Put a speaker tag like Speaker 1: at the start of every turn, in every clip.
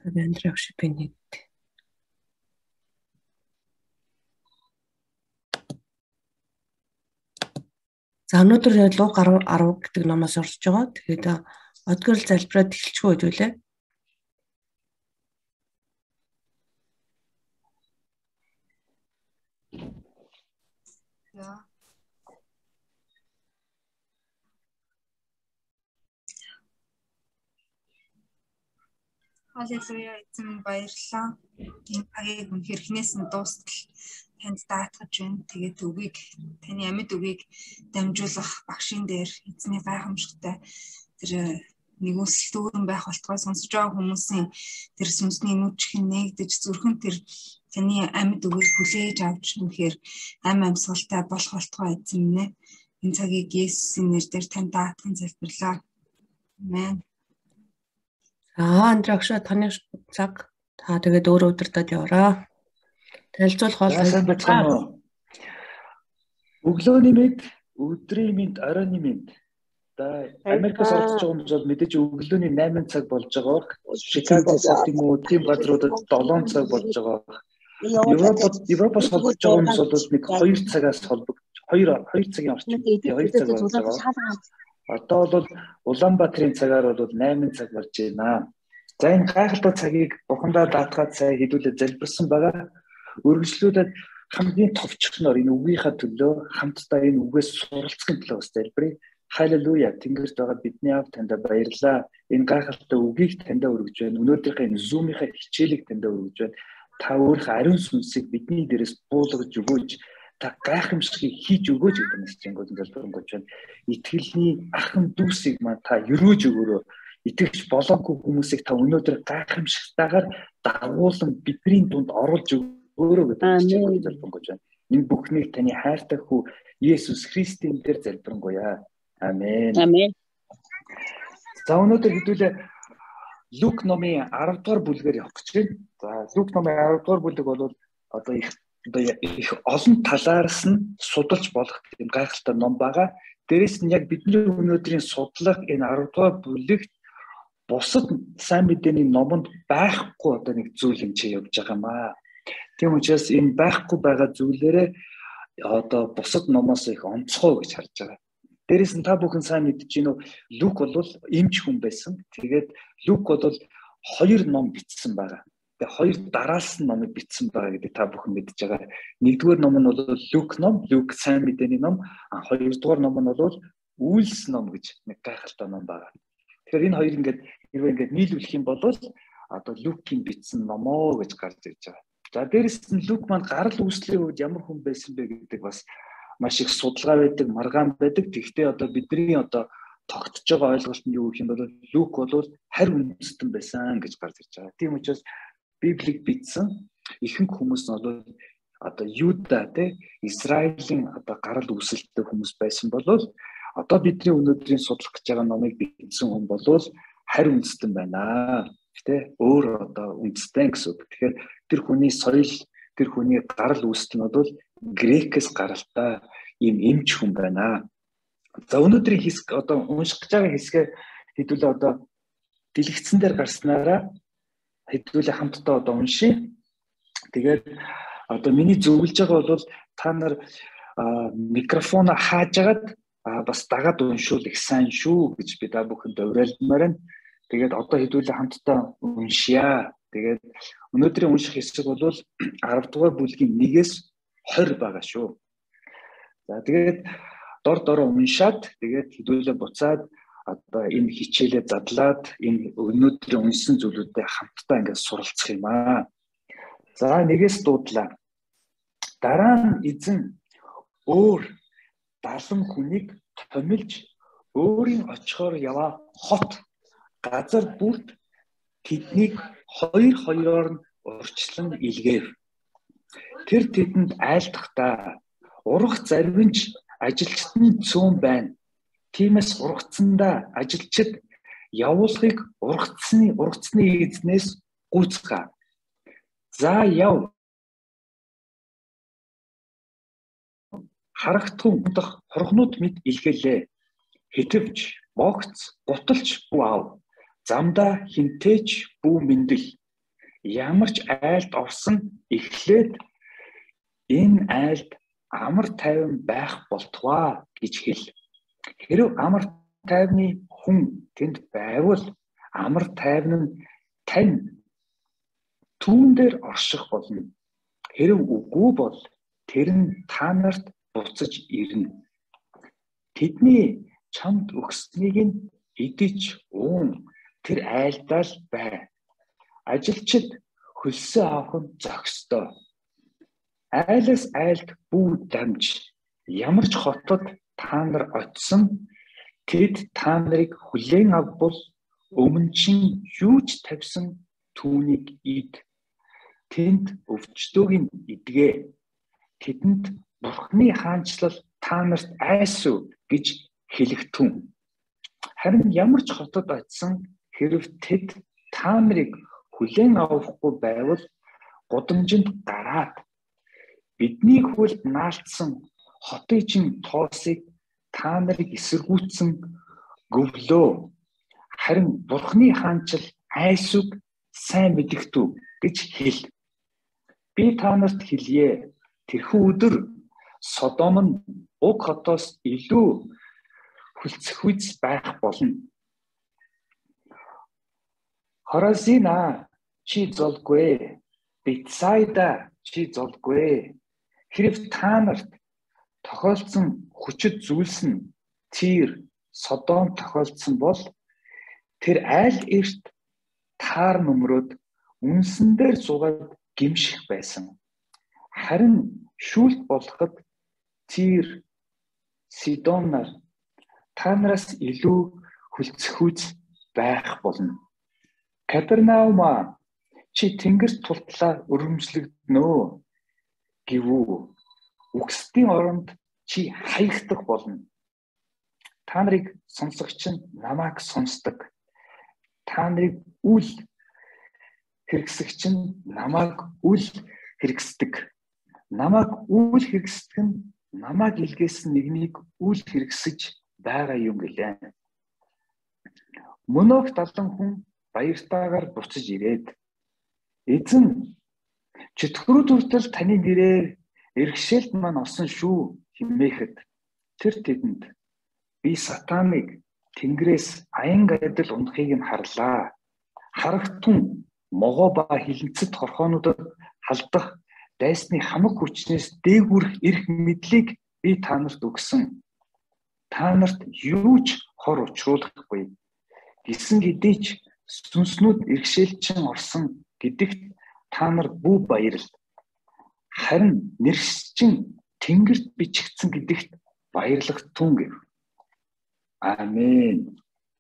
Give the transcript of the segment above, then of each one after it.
Speaker 1: Андрей Шипиний. За өнөөдөр Луг 10 гэдэг номоос орж байгаа. Тэгээд одгоор залбираад эхэлчихгүй хэвлээ.
Speaker 2: Халелуя, эзэн баярлалаа. Энэ цагийг үнэхээр хинээс нь дуустал танд даатгаж байна. Тэгээд үгийг таны амьд үгийг дамжуулах багшийн дээр эзний гайхамшигтай тэр нэгүсэл дүүрэн байх болтгой сонсож байгаа хүмүүсийн тэр сүнсний нүдчхэн нэгдэж зүрхэн тэр таны амьд үгийг хүлээж авч үнэхээр амьсгалтай болох болтгой эзэн минь. Энэ цагийг Есүсийн нэрээр танд даатган залбирлаа. Амен.
Speaker 1: Андрей таны цаг та тэгээд өөрөө удирдах яваараа. Танилцуулах бол
Speaker 3: өглөөний мэд, өдрийн мэд, оройн мэд. За Америкаас орж байгаа хүмүүс бол мэдээж өглөөний 8 цаг болж байгаа. Чикагоос тийм үү тийм газруудад 7 цаг болж байгаа. Европоос болж байгаа хүмүүс бол нэг 2 цагаас холбогдож 2 цагийн орчим 2 цаг болж байгаа. Одоо бол Улаанбаатарын цагаар бол 8 цаг болж байна. За энэ гайхалтай цагийг бухандаа даатгаад сайн хэдүүлээ залбирсан байгаа. Үргэлжлүүлээд хамгийн товчхноор энэ үгийнхаа төлөө хамтдаа энэ үгээс суралцахын төлөө бас залбирая. Халелуя. Тэнгэрт байгаа бидний аав танд баярлалаа. Энэ гайхалтай үгийг танд өргөж байна. Өнөөдрийнхээ энэ зумынхаа хичээлийг танд өргөж байна. Та өөрийнхөө ариун сүнсийг бидний дээрээс буулгаж өгөөж, та гайхамшигыг хийж өгөөж гэдэг нь чингүүд залбирanгуйч байна. Итгэлний ахын дүүсийг маань та өрөөж өгөөрэй. Итгэж болоогүй хүмүүсийг та өнөөдөр гайхамшигтайгаар дагуулan бидний дунд оруулж өгөөрэй гэдэг нь чингүүд залбирanгуйч байна. Энэ бүхнийг таны хайртай хүү Есүс Христийн дээр залбирanгуйа. Амен.
Speaker 4: Амен.
Speaker 3: За өнөөдөр хэдүүлээ Лук номын 10 дугаар бүлгээр явах гэж байна. За Лук номын 10 дугаар бүлэг бол одоо их олон талаараас нь судалж болох юм гайхалтай ном байгаа. Дээрээс нь яг бидний өнөөдрийн судлах энэ 10 дугаар бүлэгт бусад сайн мэдээний номонд байхгүй одоо нэг зүйл хэмжээ явж байгаа юм аа. Тийм учраас энэ байхгүй байгаа зүйлээрээ одоо бусад номоос их онцгой гэж харж байгаа. Дээрээс нь та бүхэн сайн мэдж байна уу? Лук бол эмч хүн байсан. Тэгээд Лук бол 2 ном бичсэн байгаа. Тэгээд 2 дараалсан номыг бичсэн байгаа гэдэг та бүхэн мэдж байгаа. Нэгдүгээр ном нь бол Лук ном, Лук сайн мэдээний ном. Хоёрдугаар ном нь бол Үйлс ном гэж нэг гайхалтай ном байгаа. Тэгэхээр энэ хоёр ингээд нийлүүлэх юм бол одоо Лукийн бичсэн номоо гэж гарч ирж байгаа. За дээрээс нь Лук маань гарал үүслийн үед ямар хүн байсан бэ гэдэг бас маш их судалгаа байдаг, маргаан байдаг. Гэхдээ одоо бидний одоо тогтож байгаа ойлголт нь юу гэх юм бол Лук бол харь үндэстэн байсан гэж гарч ирж байгаа. Тийм учраас Библийг бичсэн ихэнх хүмүүс нь бол одоо Юда те Израилийн одоо гарал үүсэлтэй хүмүүс байсан бол одоо бидний өнөөдрийн судлах гэж байгаа номыг бичсэн хүн бол харь үндэстэн байна. Тэ өөр одоо үндэстэн гэсэн үг. Тэгэхээр тэр хүний соёл, тэр хүний гарал үүсэл нь бол Грекээс гаралтай ийм эмч хүн байна. За өнөөдрийн хэсэг одоо унших гэж байгаа хэсгээ хэдүүлээ одоо дэлгэцэн дээр гарснараа хэдүүлээ хамтдаа одоо уншия. Тэгээд одоо миний зөвлөж байгаа бол та нар микрофоноо хаажгаад бас дагаад уншуул их сайн шүү гэж би та бүхэнд уриалмаар байна. Тэгээд одоо хэдүүлээ хамтдаа уншия. Тэгээд өнөөдрийн унших хэсэг бол 10 дугаар бүлгийн 1-ээс 20 байгаа шүү. За тэгээд дор уншаад тэгээд хэдүүлээ буцаад одоо энэ хичээлээ задлаад энэ өнөөдрийн уншсан зүйлүүдээ хамтдаа ингээд суралцах юм аа. За 1-ээс дуудлаа. Дараа нь эзэн өөр 70 хүнийг томилж өөрийн очихоор яваа хот газар бүрт тэднийг 2-2-оор нь урьдчилан илгээв. Тэр тэдэнд айлдахдаа урах зарвинч ажилчдын цөөн байна. Тиймээс ургацсандаа ажилчид явуулахыг ургацсны эзнээс гүйцэтгэв. За яв. Харагдах удах хорхнууд мэд илгээлээ. Хитвч, богц, гуталч бүү ав. Замдаа хинтээч бүү мэндэл. ямар ч айлд орсон эхлээд энэ айлд амар тайван байх болтугай гэж хэл. Хэрэв амар тайвны хүн тэнд байвал амар тайван нь тань түүн дээр орших болно. Хэрэв үгүй бол тэр нь та нарт буцаж ирнэ. Тэдний чамд өгснийг нь идэж уун тэр айлдаа л бай. Ажилчид хөлсөө авах нь зохистой. Айлаас айлд бүү дамж ямар ч хотод та нар очсон тэд та нарыг хүлээн авбал өмнө чинь юу ч тавьсан түүнийг ид. Тэнд өвчтөөг нь идгээ. Тэдэнд Бурхны хаанчлал та нарт айсуу гэж хэлэгтэн. Харин ямар ч хотод очсон хэрв тэд та нарыг хүлээн авахгүй байвал гудамжинд гараад бидний хүлд наалтсан хотын чин тоосыг та нарыг эсэргүүцсэн гөвлөө. Харин Бурхны хаанчил айсуг сайн мэдэгтүү гэж хэл. Би та нарт хэлье. Тэрхүү өдөр Содом нь уг хотоос илүү хүлцэхүйц байх болно. Хоразина чи золгүй. Бетсайда чи золгүй. Хэрв та нарт тохиолдсон хүчит зүйлс нь Тир, Содом тохиолдсон бол тэр айл эрт таар нөмрөөд үнсэн дээр суугаад гимших байсан. Харин шүүлт болоход Тир, Сидонаар та нараас илүү хүлцэхүйц байх болно. Капернаума чи тэнгэр тултлаа өргөмжлөгднөө гэвүү. Үгсдийн оронд чи хаягдах болно. Та нарыг сонсогч нь намайг сонсдог. Та нарыг үл хэрэгсэгч нь намайг үл хэрэгсдэг. Намайг үл хэрэгсдэг нь намайг илгээсэн нэгнийг үл хэрэгсэж байгаа юм гэлээ. Мөнөөх 70 хүн баяртайгаар буцаж ирээд эзэн чөтгөрүүд хүртэл таны нэрээр эргэшээлт маань орсон шүү хэмээхэд тэр тэдэнд би сатаныг тэнгэрээс аян гадил унахыг нь харлаа. Харагтун могоо ба хилэнцэд хорхоонуудад халдах дайсны хамаг хүчнээс дээгүрх эрх мэдлийг би та нарт өгсөн. Та нарт юу ч хор учруулахгүй. Гисэн хэдий ч сүнснүүд иргэшээлчин орсон гэдэгт та нар бүү баярл. Харин нэршчин тэнгэрт бичигдсэн гэдэгт баярлах тун гэв. Амен.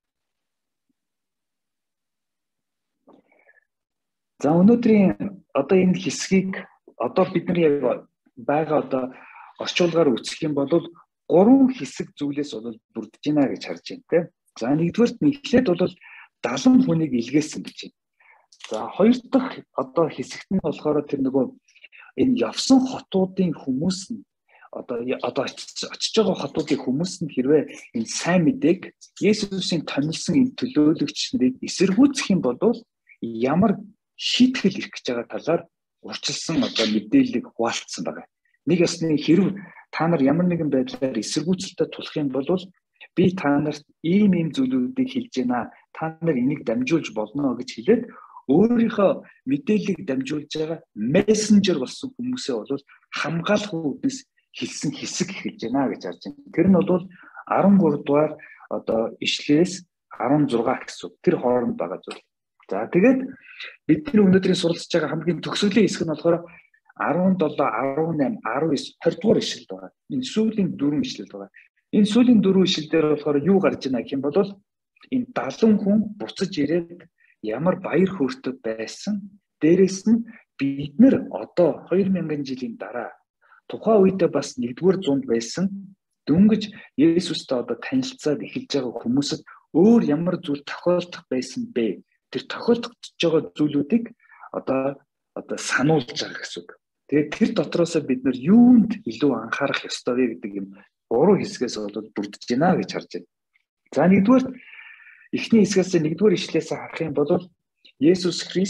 Speaker 3: За өнөөдрийн одоо энэ хэсгийг одоо бидний яг байгаа орчуулгаар үзэх юм бол 3 хэсэг зүйлээс бүрдэж байна гэж харж байна те. За нэгдүгээрт эхлээд бол 70 хүнийг илгээсэн гэж байна. За хоёр дахь хэсэгт нь болохоор тэр нөгөө энэ явсан хотуудын хүмүүс нь очиж байгаа хотуудын хүмүүс нь хэрвээ энэ сайн мэдээг Есүсийн томилсон энэ төлөөлөгч нарыг эсэргүүцэх юм бол ямар шийтгэл ирэх гэж байгаа талаар урчилсан мэдээллийг хуваалцсан байна. Нэг ясны хэрв та нар ямар нэгэн байдлаар эсэргүүцэлтэд тулах юм бол би та нарт ийм зүйлүүдийг хэлж байна. Та нар энийг дамжуулж болно гэж хэлээд өөрийнхөө мэдээллийг дамжуулж байгаа мессенжер болсон хүмүүсээ бол хамгаалах үүднээс хэлсэн хэсэг хэлж байна гэж харж байна. Тэр нь бол 13 дугаар ишлээс 16 гэсэн тэр хооронд байгаа зүйл. За тэгээд бидний өнөөдрийн суралцж байгаа хамгийн төгсгөлийн хэсэг нь болохоор 17, 18, 19, 20 дугаар ишлэл байгаа. Энэ сүүлийн 4 ишлэл байгаа. Энэ сүүлийн 4 ишлэлээр болохоор юу гарч байна гэх юм бол энэ 70 хүн буцаж ирээд ямар баяр хөөртэй байсан. Дээрээс нь бид нэр одоо 2000 жилийн дараа тухайн үедээ бас 1-р зуунд байсан дөнгөж Есүстэй танилцаад эхэлж байгаа хүмүүсд өөр ямар зүйл тохиолдох байсан бэ? Тэр тохиолдож байгаа зүйлүүдийг сануулж байгаа гэсэн үг. Тэгээд тэр дотроос бид нар юунд илүү анхаарах ёстой вэ гэдэг юм 3 хэсгээс бүрдэж байна гэж харж байна. За нэгдүгээр эхний хэсгээс 1-р ишлээс харах юм бол Есүс Христ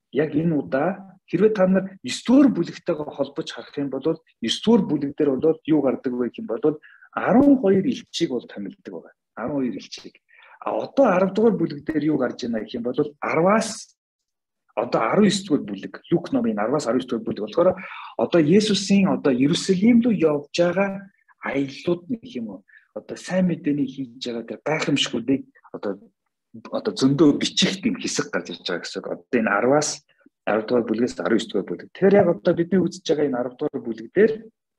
Speaker 3: яг энэ удаа хэрвээ та нар 9-р бүлэгтэйгээ холбож харах юм бол 9-р бүлэг дээр бол юу гардаг вэ гэх юм бол 12 элчийг бол томилдог байгаа. 12 элчийг. Одоо 10-р бүлэг дээр юу гарч байна гэх юм бол 10-аас одоо 19-р бүлэг, Лук номын 10-аас 19-р бүлэг болохоор одоо Есүсийн одоо Иерусалим руу явж байгаа аяллууд нэг юм уу одоо сайн мэдээний хийж байгаа тэр гайхамшгуудыг одоо зөндөө бичих гэм хэсэг гарч ирж байгаа гэсэн. Одоо энэ 10-аас 10-р бүлгээс 19-р бүлэг. Тэгэхээр яг одоо бидний үзэж байгаа энэ 10-р бүлэг дээр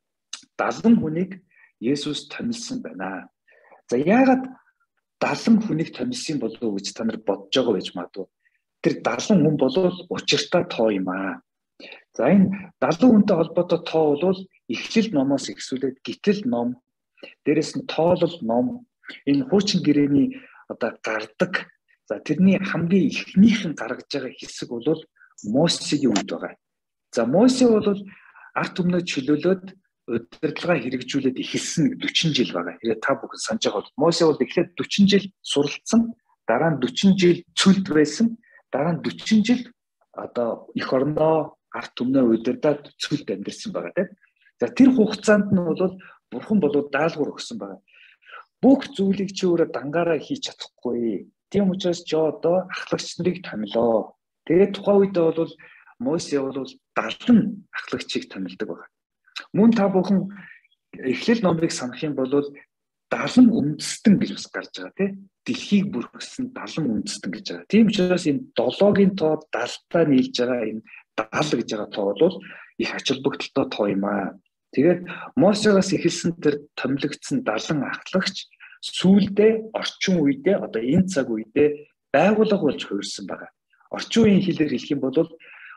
Speaker 3: 70 хүнийг Есүс томилсон байна. За яагаад 70 хүнийг томилсон болов уу гэж та нар бодож байгаа байж магадгүй. Тэр 70 хүн бол учиртай тоо юм аа. За энэ 70 хүнтэй холбоотой тоо бол Эхлэл номоос эхсүүлээд Гитэл ном, дээрэс нь Тоолол ном, энэ хуучин гэрээний одоо гардаг. За тэрний хамгийн ихнийх нь гаргаж байгаа хэсэг бол Мосегийн үед байгаа. За Мосе бол арт түмнээ чөлөөлөөд удирдлага хэрэгжүүлээд эхэлсэн 40 жил байгаа. Тэгээ та бүхэн санаж байгаа бол Мосе бол эхлээд 40 жил суралцсан, дараа нь 40 жил цүлд байсан, дараа нь 40 жил одоо эх орноо арт түмнээ удирдаад цүлд амьдэрсэн байгаа тийм. За тэр хугацаанд нь бол Бурхан болоод даалгавар өгсөн байгаа. Бүх зүйлийг чи өөрөө дангаараа хийж чадахгүй. Тийм учраас чи одоо ахлагч нарыг томилоо. Тэгээд тухайн үед бол Мосе бол 70 ахлагчийг томилдог байна. Мөн та бүхэн Эхлэл номыг санах юм бол 70 үндэстэн гэж бас гарч байгаа тийм. Дэлхийг бүрхсэн 70 үндэстэн гэж байгаа. Тийм учраас энэ 7-гийн тоо 70-таа нийлж байгаа энэ 70 гэж байгаа тоо бол их ач холбогдолтой тоо юм аа. Тэгээд Мосегоос эхэлсэн тэр томилогдсон 70 ахлагч сүүлдээ орчин үедээ одоо энэ цаг үедээ байгууллага болж хувирсан байгаа. Орчин үеийн хэлээр хэлэх юм бол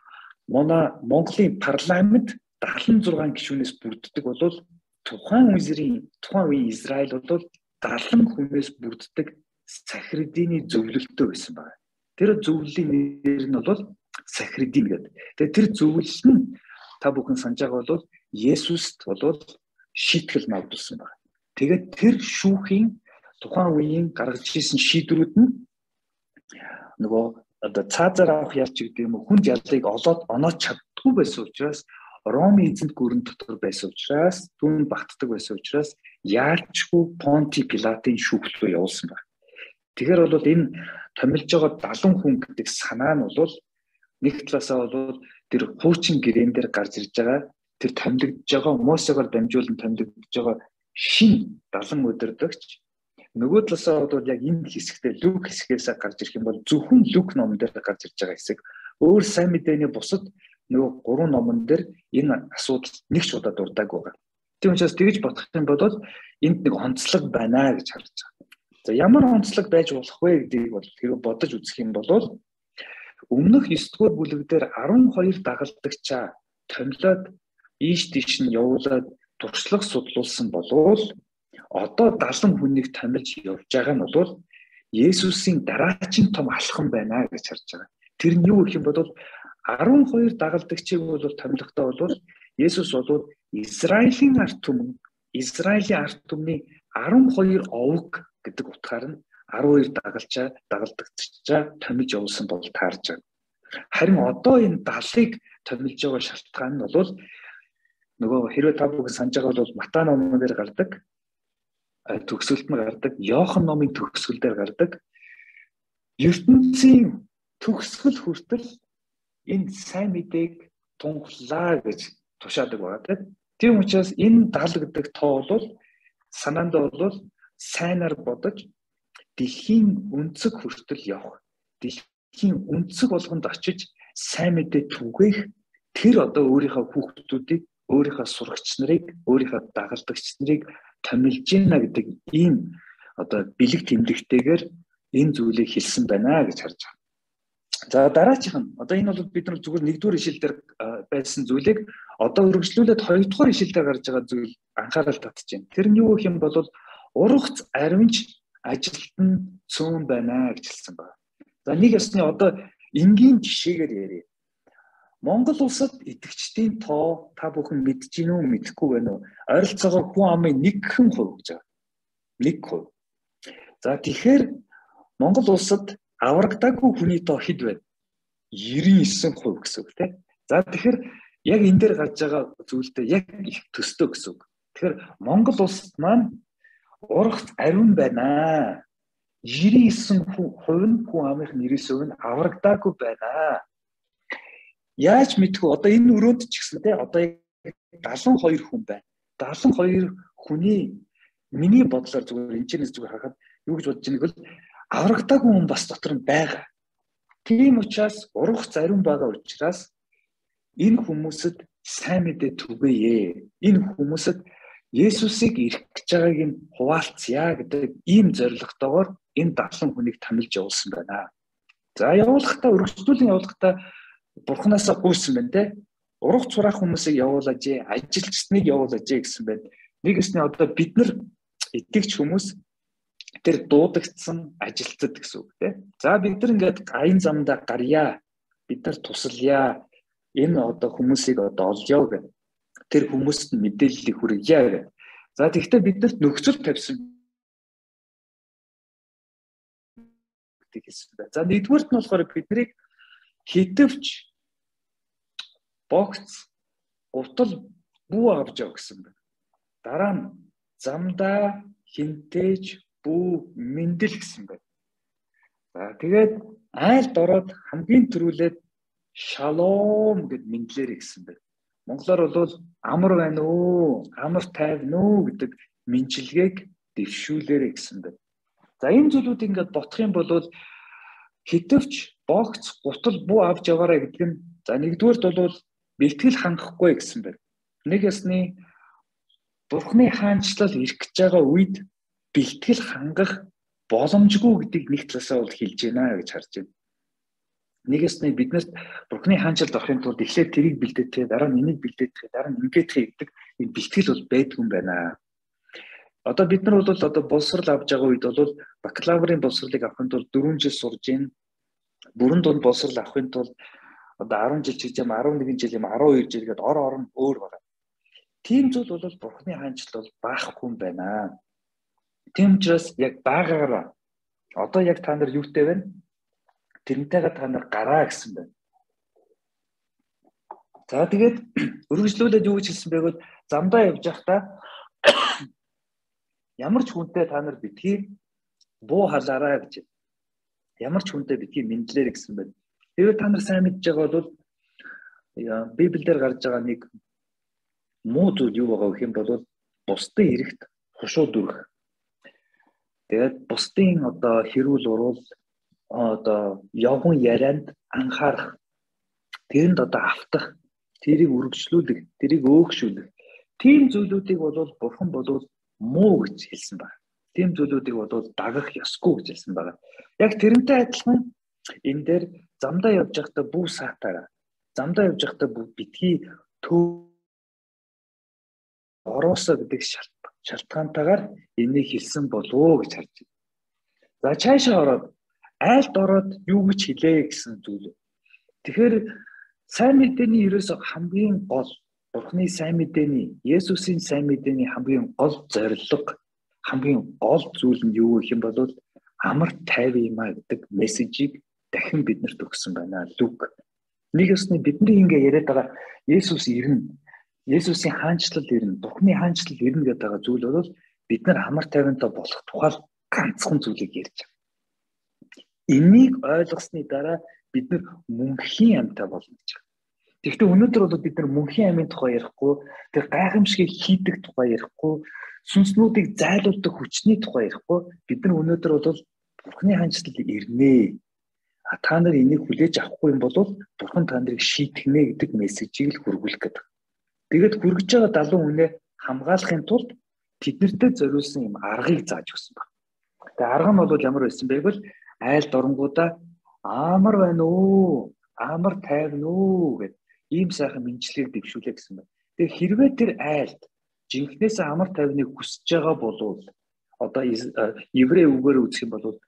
Speaker 3: Монголын парламент 76 гишүүнээс бүрддэг бол тухайн үеийн Израиль бол 70 хүнээс бүрддэг Сахридины зөвлөлтөө байсан байна. Тэр зөвлөлийн нэр нь бол Сахридин гэдэг. Тэгээд тэр зөвлөл нь та бүхэн санаж байгаа бол Есүст бол шийтгэл навдулсан байна. Тэгээд тэр шүүхийн тухайн үеийн гаргаж ирсэн шийдвэрүүд нь нөгөө одоо цаазаар авах ялч гэдэг юм уу хүнд яллыг оноод чаддгүй байсан учраас Ромын эзэнт гүрэн дотор байсан учраас түүнд багтдаг байсан учраас яалчгүй Понти Пилатын шүүхт рүү явуулсан байна. Тэгэхээр бол энэ томилж байгаа 70 хүн гэдэг санаа нь бол нэг талаасаа бол тэр хуучин гэрээн дээр гарч ирж байгаа тэр томилогдож байгаа Мосегоор дамжуулан томилогдож байгаа шин 70 өдөрдөгч нөгөө талаасаа бол яг энэ хэсэгтээ Лук хэсгээс гарч ирэх юм бол зөвхөн Лук номон дээр гарч ирж байгаа хэсэг өөр сайн мэдээний бусад нөгөө 3 номон дээр энэ асуудал нэг ч удаа дурдаг байгаа. Тийм учраас тэгж бодох юм бол энд нэг онцлог байна гэж харж байгаа. За ямар онцлог байж болох вэ гэдгийг бол хэрэг бодож үзэх юм бол өмнөх 9-р бүлэг дээр 12 дагалдагчаа томилоод ийш тийш нь явуулаад туршлага судлуулсан болвол одоо 70 хүнийг томилж явж байгаа нь бол Есүсийн дараагийн том алхам байна гэж харж байгаа. Тэр нь юу гэх юм бол 12 дагалдагчийг бол томилохдоо бол Есүс бол Израилийн ард түмний 12 овог гэдэг утгаар нь 12 дагалдагчаа томилж явуулсан бол таарж байна. Харин одоо энэ 70-ыг томилж байгаа шалтгаан нь бол нөгөө хэрвээ та бүхэн санаж байгаа бол Матай номон дээр гардаг, төгсгөлд нь гардаг, Иохан номын төгсгөл дээр гардаг. ертөнцийн төгсгөл хүртэл энэ сайн мэдээг тунхлаа гэж тушаадаг байна. Тийм учраас энэ 70 гэдэг тоо бол санаанд бол сайнаар бодож дэлхийн өнцөг хүртэл явах. Дэлхийн өнцөг болгонд очиж сайн мэдээ түгээх тэр одоо өөрийнхөө хүүхдүүдийг, өөрийнхөө сурагч нарыг, өөрийнхөө дагалдагч нарыг томилж ийна гэдэг ийм одоо бэлэг тэмдэгтэйгээр энэ зүйлийг хэлсэн байна гэж харж байна. За дараачих нь одоо энэ бол бид нар зүгээр 1-р ишлэл дээр байсан зүйлийг одоо өргөжлүүлээд 2-р ишлэл дээр гарч байгаа зүйл анхаарал татж байна. Тэр нь юу гэх юм бол ургац аривч ажилт нь цөөн байна гэж хэлсэн байна. За нэг ясны одоо энгийн жишээгээр ярив. Монгол улсад идэвхжтийн тоо та бүхэн мэдж гин үү мэдэхгүй байна уу? Ойролцоогоор хүн амын 1% гэж байгаа. 1%. За тэгэхээр Монгол улсад аврагдаагүй хүний тоо хэд вэ? 99% гэсэн үг тийм. За тэгэхээр яг энэ дээр гарч байгаа зүйлтэй яг их төстэй гэсэн үг. Тэгэхээр Монгол улс маань ургац ариун байна. 99% нь хүн амынх 99% нь аврагдаагүй байна. Яаж мэдэх вэ? Одоо энэ өрөөнд ч гэсэн те одоо 72 хүн байна. 72 хүний миний бодлоор зүгээр энэчнээс зүгээр харахад юу гэж бодож байгааг бол аврагдаагүй хүн бас дотор нь байгаа. Тийм учраас ургац ариун байгаа учраас энэ хүмүүсэд сайн мэдээ түгээе. Энэ хүмүүсэд Есүсийг ирэх гэж байгааг нь хуваалцъя гэдэг ийм зорилготойгоор энэ 70 хүнийг тамилж явуулсан байна. За явуулахдаа өргөжлүүлэн явуулахдаа Бурханаасаа гуйсан байна те. Ургац сураах хүмүүсийг явуулаач, ажилчсныг явуулаач гэсэн байна. Нэгэсний одоо бид нар итгэгч хүмүүс тэр дуудагдсан ажилтсад гэсэн үг те. За бид нар ингээд аян замдаа гарья. Бид нар тусалъя. Энэ одоо хүмүүсийг одоо олъё гэх. Тэр хүмүүст мэдээллийг хүргье гэх. За тэгэхдээ биднэрт нөхцөл тавьсан гэдэг хэлсэн байна. За нэгдүгээрт нь болохоор биднийг хитвч богц утал бүү авч яв гэсэн байна. Дараа нь замдаа хинтээж бүү мэндэл гэсэн байна. За тэгээд айлд ороод хамгийн түрүүлээд шалом гэд мэндлэр гэсэн байна. Монголоор бол амар байна уу, амар тайвна уу гэдэг мэнчилгээг дэвшүүлээрэ гэсэн байна. За энэ зүйлүүд ингээд ботох юм бол хитвч богц гутал бүү авч яваарай гэдэг нь за нэгдүгээрт бол бэлтгэл хангахгүй гэсэн байна. Нэг ясны Бурхны хаанчлал ирэх гэж байгаа үед бэлтгэл хангах боломжгүй гэдгийг нэг талаасаа бол хэлж байна гэж харж байна. Нэг ясны биднэрт Бурхны хаанчлалд орохын тулд эхлээд тэрийг бэлдээдэг, дараа нь энийг бэлдээдэг, дараа нь ингээд гэдэг энэ бэлтгэл бол байдгүй юм байна. Одоо бид нар бол одоо боловсрал авч байгаа үед бол бакалаврын боловсролыг авахын тулд 4 жил сурж ийн. Бүрэн дунд боловсрал авахын тулд одоо 10 жил ч гэж юм 11 жил юм 12 жил гээд орон өөр байна. Тийм зүйл бол Бурхны хаанчлал бол баахгүй юм байна. Тийм учраас яг байгаараа одоо яг та нар юутэй байна? Тэрнтэйгээ та нар гараа гэсэн байна. За тэгээд өргөжлүүлээд юу гэж хэлсэн бэ гэвэл замдаа явж байхдаа ямар ч хүнтэй та нар битгий буу халаарай гэж. Ямар ч хүнтэй битгий мэдлэр гэсэн байна. Тэгээд та нар сайн мэдж байгаа бол Библиэлд гарч байгаа нэг муу зүйл юу байгаа гэх юм бол бусдын эрэхт хушуу дүрх. Тэгээд бусдын одоо хэрүүл урал одоо явган ярианд анхаарах, тэрэнд одоо автах, тэрийг үргэлжлүүлэх, тэрийг өөгшүүлэх. Тийм зүйлүүдийг бол Бурхан бол муу гэж хэлсэн байна. Тийм зүйлүүдийг бол дагах ёсгүй гэж хэлсэн байна. Яг тэрнтэй адилхан энэ дээр замдаа явж байхдаа бүү саатаараа. Замдаа явж байхдаа битгий ороосоо гэдэг шалтгаантайгаар энийг хэлсэн болов гэж харж байна. За цаашаа ороод айлд ороод юу гэж хэлээ гэсэн зүйл. Тэгэхээр сайн мэдээний ерөөсө хамгийн гол Бурхны сайн мэдээний, Есүсийн сайн мэдээний хамгийн гол зорилго, хамгийн гол зүйл нь юу гэх юм бол амар тайван юм а гэдэг мессежийг дахин биднэрт өгсөн байна. Лук. Нэг ёсны бидний ингээ яриад байгаа Есүс ирнэ. Есүсийн хаанчлал ирнэ. Бурхны хаанчлал ирнэ гэдэг байгаа зүйл бол бид нар амар тайвантай болох тухай ганцхан зүйлийг ярьж байгаа. Энийг ойлгосны дараа бид нар мөнхийн амьтаа болно гэж байна. Тэгэхдээ өнөөдөр бол бид нар мөнхийн амийн тухай ярихгүй, тэр гайхамшигыг хийдэг тухай ярихгүй, сүнснүүдийг зайлуулдаг хүчний тухай ярихгүй, бид нар өнөөдөр бол Бурхны хаанчлал ирнэ. Та нар энийг хүлээж авахгүй юм бол Бурхан та нарыг шийтгэнэ гэдэг мессежийг л хүргүүлэх гэдэг. Тэгээд хүргэж байгаа 70 хүнээ хамгаалахын тулд тэднэртэй зориулсан юм аргыг зааж өгсөн байна. Тэгээд арга нь бол ямар байсан бэ гэвэл айлд оронгуудаа амар байна уу, амар тайвна уу гэд ийм сайхан мэнчилгээг дэвшүүлээ гэсэн байна. Тэгээд хэрвээ тэр айлд жинхнээс амар тайвныг хүсэж байгаа бол одоо еврей үгээр үзэх юм бол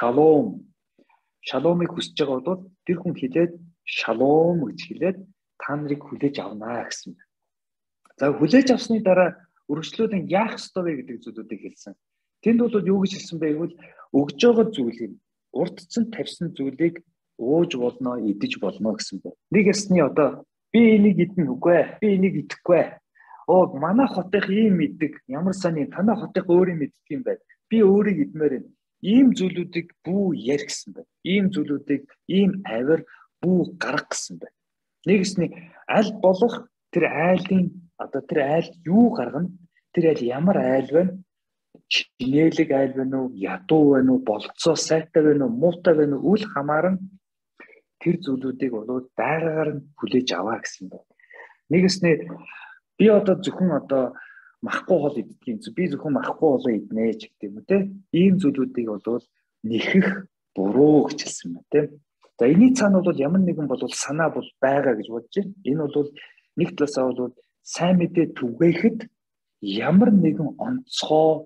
Speaker 3: шаломыг хүсэж байгаа бол тэр хүн хэлээд шалом гэж хэлээд та нарыг хүлээж авнаа гэсэн байна. За хүлээж авсны дараа өргөжлүүлэн яах ёстой вэ гэдэг зүйлүүдийг хэлсэн. Тэнд бол юу гэж хэлсэн бэ гэвэл өгж байгаа зүйлийг урдцсан тавьсан зүйлийг ууж болно, идэж болно гэсэн байна. Нэг ясны одоо би энийг идэх үгүй, би энийг идэхгүй. Манай хотынх ийм мэддэг, ямар сони танай хотынх өөр юм мэддэг юм байна. Би өөрийг идмээр байна. Ийм зүйлүүдийг бүү ярих гэсэн байна. Ийм зүйлүүдийг ийм авир бүү гаргах гэсэн байна. Нэгэсний аль болох тэр айлын одоо тэр айл юу гаргана? Тэр айл ямар айл байна? Чинэлэг айл байна уу? Ядуу байна уу? Болцоо сайтай байна уу? Муутай байна уу? Үл хамааран тэр зүйлүүдийг болоод байгаар нь хүлээж аваа гэсэн байна. Нэгэсний би одоо зөвхөн одоо махгүй хоол идэх юм. Би зөвхөн махгүй хоолоо иднэ ч гэдэг юм те. Ийм зүйлүүдийг болоод нэхэх буруу гэж хэлсэн байна те. За энэний цаана бол ямар нэгэн бол санаа бол байгаа гэж бодож байна. Энэ бол нэг талаасаа бол сайн мэдээ түгээхэд ямар нэгэн онцгой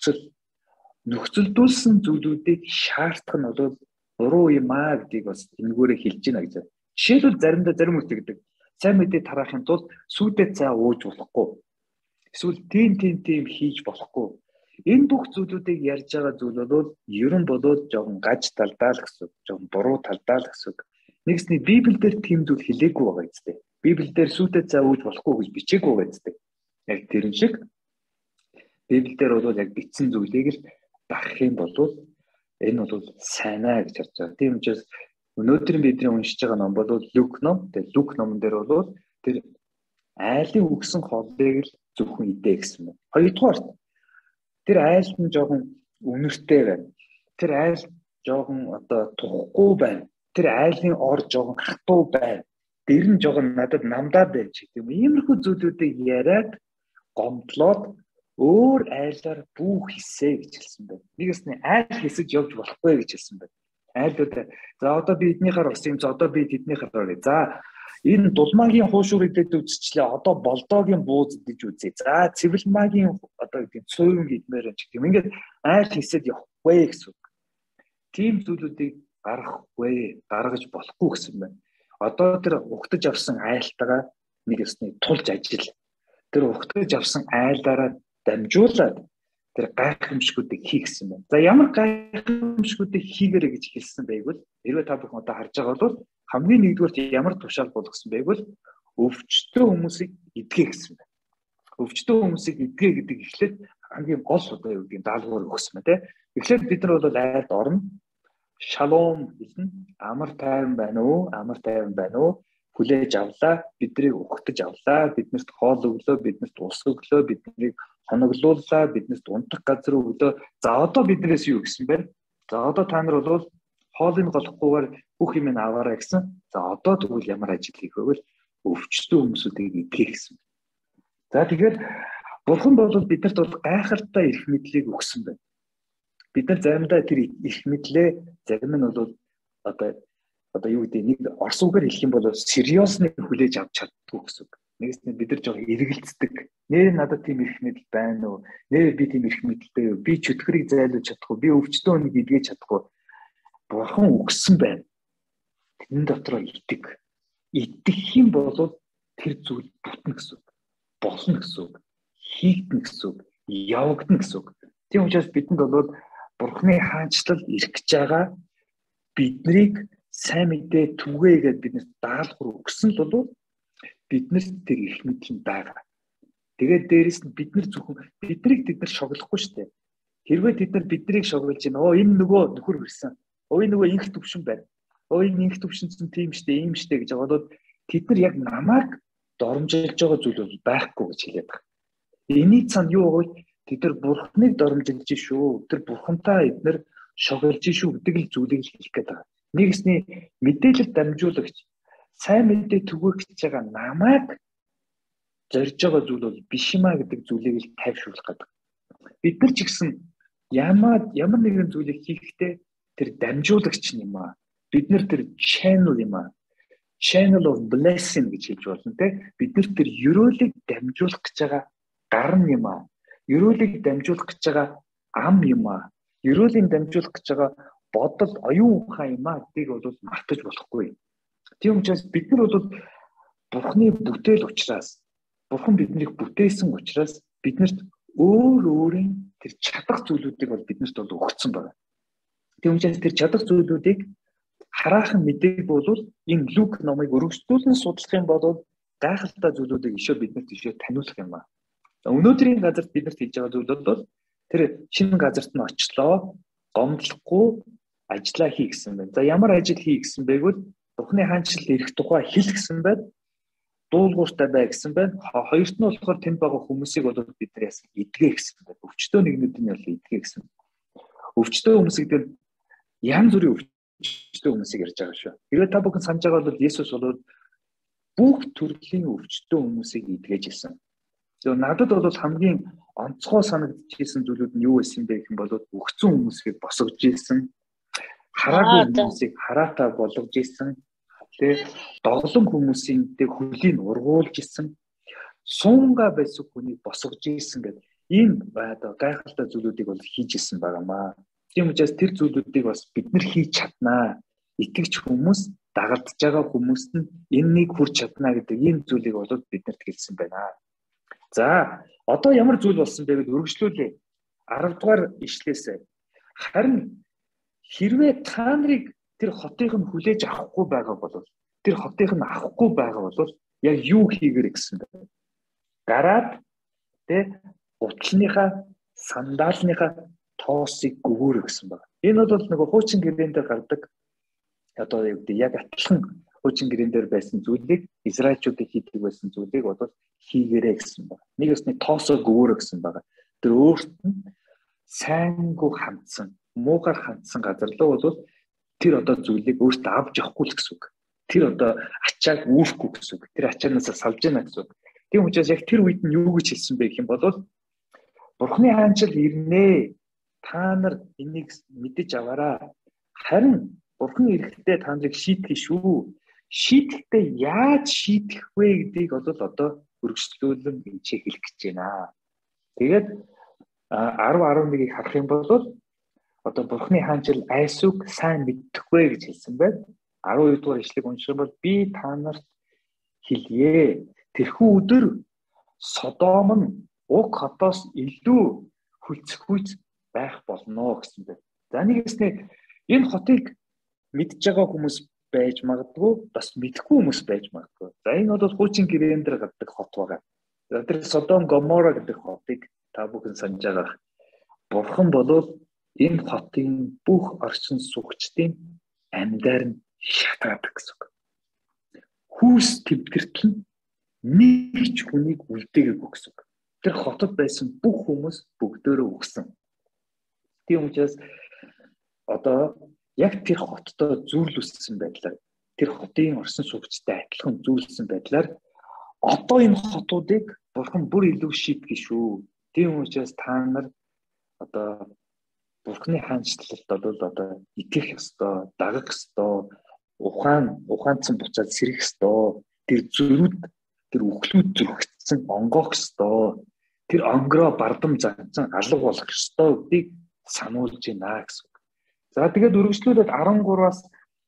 Speaker 3: нөхцөлдүүлсэн зүйлүүдийг шаардах нь бол буруу юм аа гэдгийг бас энэгээрээ хэлж байна гэж. Жишээлбэл заримдаа зарим хүмүүс гэдэг сайн мэдээ тараахын тулд сүйдээ цаа ууж болохгүй. Эсвэл тийм хийж болохгүй. Энэ бүх зүйлүүдийг ярьж байгаа зүйл бол ерөн болоод жоохон гаж талдаа л гэсэн, жоохон буруу талдаа л гэсэн. Нэгсний Библиэлд тийм зүйл хэлээгүй байгаа юм. Библиэлд сүйдээ цаа ууж болохгүй гэж бичээгүй байгаа юм. Яг тэрэн шиг Библиэлд бол яг бичсэн зүйлийг л дагах юм бол энэ бол сайнаа гэж харж байгаа. Тийм учраас өнөөдөр бидний уншиж байгаа ном бол Люк ном. Тэгээ Люк номон дээр бол тэр айлын үгсэн хоолыг л зөвхөн идэ гэсэн байна. Хоёрдугаар тэр айл нь жоохон үнэртэй байна. Тэр айл жоохон одоо тухгүй байна. Тэр айлын ор жоохон хатуу байна. Дэр нь жоохон надад намдаад байна ч гэдэг юм. Иймэрхүү зүйлүүдийг яриад гомдлоод өөр айлаар бүү хийсэ гэж хэлсэн байна. Нэгэсний айл хийсэж явж болохгүй гэж хэлсэн байна. Айлууд за одоо би эднийхаар бас юм. За одоо би тэднийхаар орё. За энэ дулмаагийн хуушуур идээд үзчихлээ. Одоо болдоогийн бууз идэж үзье. За цэвэлмаагийн одоо гэдэг цөөвөн идмээр ч гэх юм. Ингээд айл хийсэд явахгүй гэсэн үг. Тийм зүйлүүдийг гаргаж болохгүй гэсэн байна. Одоо тэр ухтаж авсан айлтайгаа нэг ёсны тулж ажил. Тэр ухтаж авсан айлаараа дамжуулаад тэр гайхамшгуудыг хийх гэсэн байна. За ямар гайхамшгуудыг хийгэрэй гэж хэлсэн байвал хэрвээ та бүхэн одоо харж байгаа бол хамгийн нэгдүгээр ямар тушаал болгосон байвал өвчтөө хүмүүсийг эдгээ гэсэн байна. Өвчтөө хүмүүсийг эдгээ гэдэг ихлээр хамгийн гол одоо юу гэдэг даалгавар өгсөн байна те. Тэгэхээр бид нар бол айлд орно. Шалом хэлнэ. Амар тайван байна уу? Амар тайван байна уу? Хүлээж авлаа. Биднийг ухтаж авлаа. Биднэрт хоол өглөө, биднэрт ус өглөө, биднийг хоноглууллаа, биднэрт унтах газар өглөө. За одоо биднээс юу гэсэн бэ? За одоо та нар бол хоолыг голохгүйгээр бүх юм аваарай гэсэн. За одоо тэгвэл ямар ажил хийх вэ? Өвчтөө хүмүүсүүдийг эдгэх гэсэн. За тэгэхээр Бурхан бол биднэрт бол гайхалтай эрх мэдлийг өгсөн байна. Бид нар заримдаа тэр эрх мэдлээ зарим нь бол одоо юу гэдэг нэг орс үгээр хэлэх юм бол сериосны хүлээж авч чаддгүй гэсэн. Нэгснээ бид нар жоо эргэлцдэг. Нэр надад тийм эрх мэдэл байна уу? Нэр би тийм эрх мэдэлтэй юу? Би чөтгөрийг зайлуулж чадахгүй, би өвчтөө хүнийг эдгэж чадахгүй. Бурхан өгсөн байна. Тэрэн дотроо итэг. Итгэх юм бол тэр зүйл бүтнэ гэсэн. Болно гэсэн. Хийгдэнэ гэсэн. Явагдана гэсэн. Тийм учраас бидэнд бол Бурханы хаанчлал ирэх гэж байгаа биднийг сайн мэдээ түгээгээд биднээс даалгавар өгсөн л бол биднэрт тэр эрх мэдэл байгаа. Тэгээд дээрэс нь бид нар зөвхөн тэд нар шоглохгүй шүү дээ. Хэрвээ тэд нар биднийг шоглож байна. Энэ нөгөө нөхөр ирсэн. Энэ нөгөө инх төвшин байна. Энэ инх төвшин чинь тийм штэ, ийм штэ гэж бодоод тэд нар яг намайг доромжилж байгаа зүйл бол байхгүй гэж хэлээд байгаа. Эний цаана юу вэ? Тэд нар Бурханыг доромжилж шүү. Тэр Бурхантай эднэр шоглож шүү гэдэг л зүйлийг хэлэх гээд байгаа. Нэгсний мэдээлэл дамжуулагч сайн мэдээ түгээх гэж байгаа намайг зорж байгаа зүйл бол биш юмаа гэдэг зүйлийг л тайвшруулах гэдэг. Бид нар ч гэсэн ямар нэгэн зүйлийг хийхдээ тэр дамжуулагч юм аа. Бид нар тэр channel юм аа. Channel of blessing гэж хэлж болно те. Бид нар тэр ёроолыг дамжуулах гэж байгаа гарн юм аа. Ёроолыг дамжуулах гэж байгаа ам юм аа. Ёроолыг дамжуулах гэж байгаа бодол оюун ухаан юм аа гэдгийг бол мартаж болохгүй. Тийм учраас бид нар бол Бурханы бүтээл учраас Бурхан биднийг бүтээсэн учраас биднэрт өөрийн тэр чадах зүйлүүдийг бол биднэрт бол өгсөн байна. Тийм учраас тэр чадах зүйлүүдийг хараахан мэдээг бол энэ Лук номыг өргөжлүүлэн судлах юм бол гайхалтай зүйлүүдийг ишөө биднэрт ишөө таниулах юм аа. Өнөөдрийн газарт биднэрт хийж байгаа зүйл бол тэр шинэ газарт нь очлоо, гомдлохгүй ажиллаа хий гэсэн байна. За ямар ажил хий гэсэн бэ гэвэл Бурхны хаанчлал ирэх тухай хэл гэсэн байна. Дуулууртай бай гэсэн байна. Хоёрт нь болохоор тэнд байгаа хүмүүсийг бол бид нар яасан эдгээ гэсэн байна. Өвчтөө нэгнүүд нь бол эдгээ гэсэн. Өвчтөө хүмүүс гэдэг нь янз бүрийн өвчтөө хүмүүсийг ярьж байгаа шүү. Хэрвээ та бүхэн санаж байгаа бол Есүс бол бүх төрлийн өвчтөө хүмүүсийг эдгэж ирсэн. Тэгээ надад бол хамгийн онцгой санагдчихсэн зүйлүүд нь юу байсан бэ гэх юм бол өгцөн хүмүүсийг босгож ирсэн, хараагүй хүмүүсийг хараатай болгож ирсэн, тэгээ доглон хүмүүсийн хөлийг ургуулж ирсэн, суунга байсан хүнийг босгож ирсэн гэдэг ийм гайхалтай зүйлүүдийг бол хийж ирсэн байгаамаа. Тийм учраас тэр зүйлүүдийг бас бид нар хийж чаднаа. Итгэж хүмүүс, дагалдж байгаа хүмүүст нь энэнийг хүрч чаднаа гэдэг ийм зүйлийг бол биднэрт хэлсэн байна. За, одоо ямар зүйл болсон бэ гэдээ үргэлжлүүлээ. 10 дугаар ишлээсээ. Харин хэрвээ та нарыг тэр хотыг нь хүлээж авахгүй байгаа бол тэр хотыг нь авахгүй байгаа бол яг юу хийгэр гэсэн бэ? Гараад гутлынхаа сандаалныхаа тоосыг гүгүүр гэсэн байна. Энэ бол нөгөө хуучин гэрэн дээр гардаг одоо яг адилхан хуучин гэрэн дээр байсан зүйлийг Израильчуудыг хийдэг байсан зүйлийг бол хийгэрээ гэсэн байна. Нэг өсний тоосоо гүгүүр гэсэн байна. Тэр өөрт нь сайнгүй хандсан, муугар хандсан газар руу бол тэр одоо зүйлийг өөртөө авч явахгүй л гэсэн үг. Тэр одоо ачааг үүрхгүй гэсэн үг. Тэр ачаанаас салж яана гэсэн үг. Тийм учраас яг тэр үед нь юу гэж хэлсэн бэ гэх юм бол Бурхны хаанчил ирнэ. Та нар энийг мэдэж аваарай. Харин Бурхан ирэхдээ та нарыг шийтгэх шүү. Шийдэхдээ яаж шийдэх вэ гэдгийг одоо өргөжлүүлэн энэ хэлэх гэж байна. Тэгээд 10-11-ийг харах юм бол одоо Бурхны хаанчил айсуг сайн мэддэхгүй гэж хэлсэн байна. 12 дугаар ишлэгийг унших юм бол би та нарт хэлье. Тэрхүү өдөр Содом нь уг хотоос илүү хүлцэхүйц байх болно гэсэн байна. За нэгэснээ энэ хотыг мэдж байгаа хүмүүс байж магадгүй, бас мэдхгүй хүмүүс байж магадгүй. За энэ бол хуучин гэрэн дээр гардаг хот байгаа. За тэр Содом Гомора гэдэг хотыг та бүхэн санаж байгаа. Бурхан бол энэ хотын бүх орчин суугчдын амьдаар нь шатаадаг гэсэн үг. Хүүс төвдгэртэл нэг ч хүнийг үлдээгээгүй гэсэн үг. Тэр хотод байсан бүх хүмүүс бүгдөө өгсөн. Тийм учраас одоо яг тэр хоттой зүйрлүүлсэн байдлаар тэр хотын орсон суугчтай адилхан зүйрлсэн байдлаар одоо энэ хотуудыг Бурхан бүр илүү шийтгэж шүү. Тийм учраас та нар одоо Бурханы хаанчлалд бол одоо итгэх ёстой, дагах ёстой, ухаанцсан буцаад сэрэх ёстой. Тэр зөрүүд, тэр үхлүүд зүрхэгдсэн онгоох ёстой. Тэр онгороо бардам загцсан алга болох ёстой гэдгийг сануулж байна гэсэн үг. За тэгээд үргэлжлүүлээд 13-аас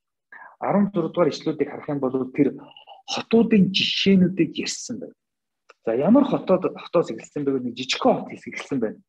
Speaker 3: 16 дугаар ишлүүдийг харах юм бол тэр хотуудын жишээнүүдийг ярьсан байна. За ямар хотоос эхэлсэн бэ гэвэл жижигхэн хот эхэлсэн байна.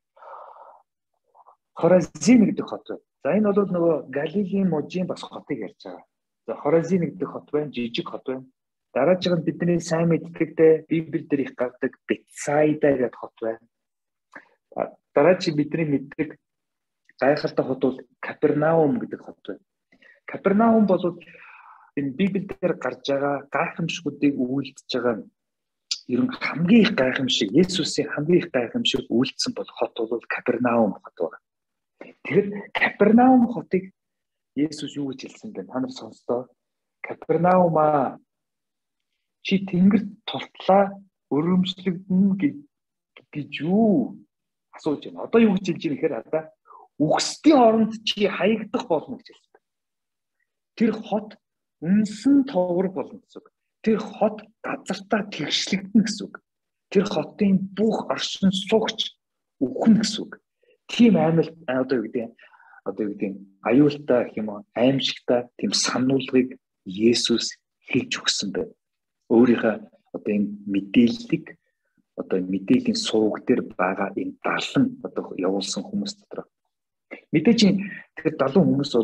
Speaker 3: Хоразин гэдэг хот байна. За энэ бол нөгөө Галилийн мужийн бас хотыг ярьж байгаа. За Хоразин гэдэг хот байна, жижиг хот байна. Дараач нь бидний сайн мэддэгтэй Библиэлд их гардаг Бетсайда гэдэг хот байна. Дараач бидний мэддэг гайхалтай хот бол Капернаум гэдэг хот байна. Капернаум бол энэ Библиэлд гарч байгаа гайхамшгуудыг үйлдэж байгаа ер нь хамгийн их гайхамшиг Есүсийн хамгийн их гайхамшиг үйлдсэн бол хот бол Капернаум хот байна. Тэгэхээр Капернаум хотыг Есүс юу гэж хэлсэн бэ? Та нар сонстоо. Капернаумаа чи тэнгэрт толтлаа өрөмжлөгдөн гэж юу асууж байна. Одоо юу гэж хэлж байгаа нэхэр хадаа үхсдийн оронд чи хаягдах болно гэж хэлсэн. Тэр хот үнсэн товрог болно гэсэн үг. Тэр хот газартаа тэгшлэгдэн гэсэн үг. Тэр хотын бүх оршин суугч үхэн гэсэн үг. Тийм аймал одоо юу гэдэг аюултай гэх юм уу аимшигтай тийм сануулгыг Есүс хэлж өгсөн байна. Өөрийнхөө одоо энэ мэдээллийг одоо мэдээллийн сувг дээр байгаа энэ далан одоо явуулсан хүмүүс дотор. Мэдээж тэр 70 хүмүүс бол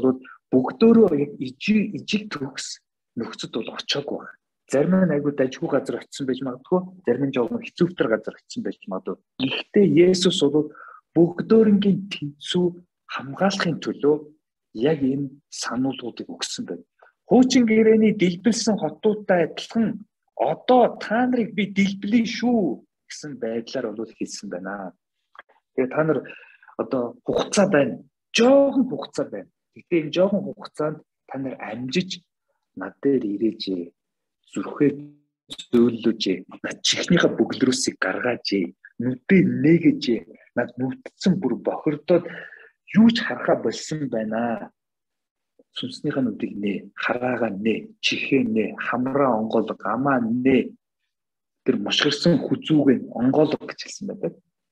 Speaker 3: бүгдөө яг ижил төгс нөхцөд бол очоогүй байна. Зарим нь айгүй дажгүй газар очисон байж магадгүй, зарим нь жоохон хэцүүвтер газар очисон байж магадгүй. Гэхдээ Есүс бол бүгдөөрингийн тэнцүү хамгаалахын төлөө яг энэ сануулгуудыг өгсөн байна. Хуучин гэрээний дэлбэлсэн хотуудтай адилхан одоо та нарыг би дэлбэлээ шүү гэсэн байдлаар бол хэлсэн байна. Тэгээ та нар одоо хугацаа байна. Жоохон хугацаа байна. Гэхдээ энэ жоохон хугацаанд та нар амжиж над дээр ирээжээ. Зүрхээ зөөллөжээ. Над чихнийхээ бөглөрөөсийг гаргаажээ. Нүдээ нэгэжээ. Над нүдцэн бүр бохирдоод юу ч харахаа болсон байна. Сүнснийхээ нүдийг нээ, хараагаа нээ, чихээ нээ, хамраа онгоолго, амаа нээ. Тэр мушгирсан хүзүүг онгоолго гэж хэлсэн байдаг.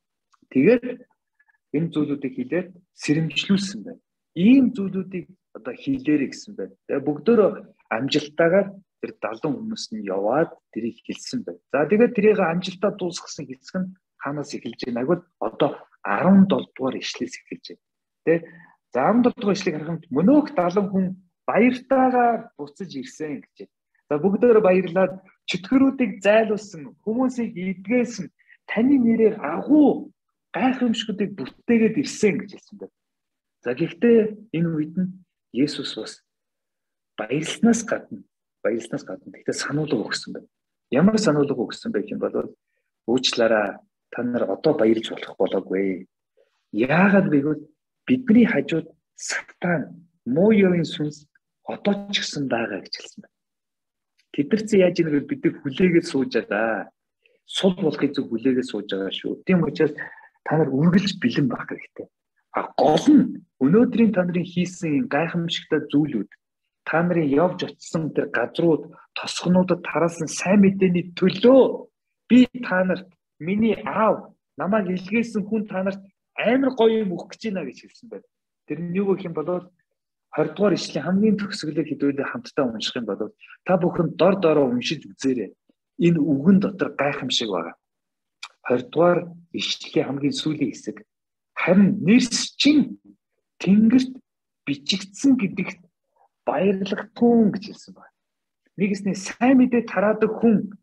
Speaker 3: Тэгээд энэ зүйлүүдийг хэлээд сэрэмжлүүлсэн байна. Ийм зүйлүүдийг одоо хийлээрэй гэсэн байна. Тэгээд бүгдөө амжилттайгаар тэр 70 хүмүүс нь яваад тэрийг хэлсэн байна. За тэгээд тэрийг амжилтаа дуусгасан хэсэг нь хаанаас эхэлж байна? Агвал одоо 17 дугаар ишлээс эхэлж байна. Тэ? За 17 дугаар ишлэгийг харахад мөнөөх 70 хүн баяртайгаар буцаж ирсэн гэж байна. За бүгдөө баярлаад чөтгөрүүдийг зайлуулсан, хүмүүсийг эдгээсэн, таны нэрээр агуу гайхамшгуудыг бүтээгээд ирсэн гэж хэлсэн байна. За гэхдээ энэ үед нь Есүс бас баярлснаас гадна гэхдээ сануулга өгсөн байна. Ямар сануулга өгсөн бэ гэм бол уучлаарай, та нар одоо баярлж болох болоогүй. Яагаад гэвэл бидний хажууд сатан муу ёрын сүнс одоо ч гэсэн байгаа гэж хэлсэн байна. Тэдэрцээ яаж ийм бид хүлээгээд сууж байгаа. Сул болохыг зөв хүлээгээд сууж байгаа шүү. Тийм учраас та нар үргэлж бэлэн байх хэрэгтэй. Гол нь өнөөдрийн та нарын хийсэн гайхамшигтай зүйлүүд, та нарын явж очсон тэр газрууд, тосгонуудад тараасан сайн мэдээний төлөө би та нарт миний аав намайг илгээсэн хүн та нарт амар гоё юм өгөх гэж байна гэж хэлсэн байна. Тэр нь юу гэх юм бол 20 дугаар ишлэлийн хамгийн төгсгөлийг хэдүүлээ хамтдаа унших юм бол та бүхэн дор дороо уншиж үзээрэй. Энэ үгэн дотор гайхамшиг байна. 20 дугаар ишлэлийн хамгийн сүүлийн хэсэг харин нэрсчин тэнгэрт бичигдсэн гэдэгт баярлагдсан гэж хэлсэн байна. Нэгэснээ сайн мэдээ тараадаг хүн